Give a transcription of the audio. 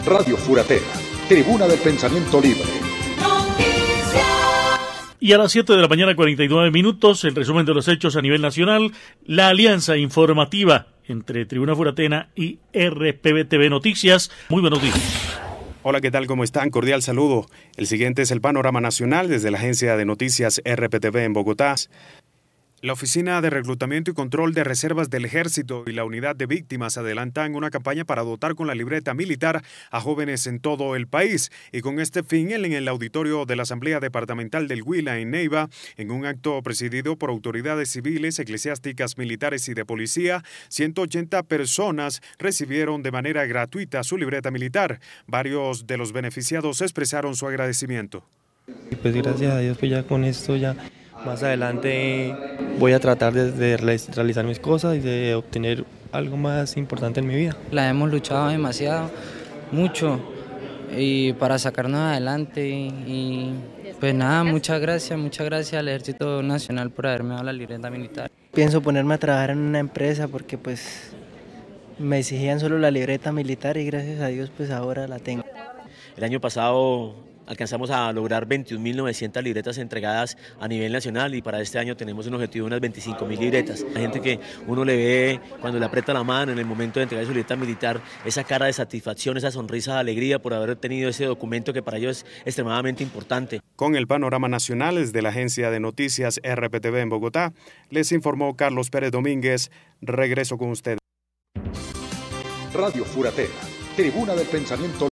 Radio Furatea, tribuna del pensamiento libre. Y a las 7 de la mañana, 49 minutos, el resumen de los hechos a nivel nacional, la alianza informativa entre Tribuna Furatena y RPBTV Noticias. Muy buenos días. Hola, ¿qué tal? ¿Cómo están? Cordial saludo. El siguiente es el panorama nacional desde la agencia de noticias RPTV en Bogotá. La Oficina de Reclutamiento y Control de Reservas del Ejército y la Unidad de Víctimas adelantan una campaña para dotar con la libreta militar a jóvenes en todo el país. Y con este fin, en el auditorio de la Asamblea Departamental del Huila en Neiva, en un acto presidido por autoridades civiles, eclesiásticas, militares y de policía, 180 personas recibieron de manera gratuita su libreta militar. Varios de los beneficiados expresaron su agradecimiento. Pues gracias a Dios, pues ya con esto ya más adelante voy a tratar de realizar mis cosas y de obtener algo más importante en mi vida. La hemos luchado demasiado, mucho, y para sacarnos adelante y pues nada, muchas gracias al Ejército Nacional por haberme dado la libreta militar. Pienso ponerme a trabajar en una empresa porque pues me exigían solo la libreta militar y gracias a Dios pues ahora la tengo. El año pasado alcanzamos a lograr 21.900 libretas entregadas a nivel nacional y para este año tenemos un objetivo de unas 25.000 libretas. La gente que uno le ve cuando le aprieta la mano en el momento de entregar su libreta militar, esa cara de satisfacción, esa sonrisa de alegría por haber tenido ese documento que para ellos es extremadamente importante. Con el panorama nacional desde la agencia de noticias RPTV en Bogotá, les informó Carlos Pérez Domínguez. Regreso con ustedes. Radio Furatea, tribuna del pensamiento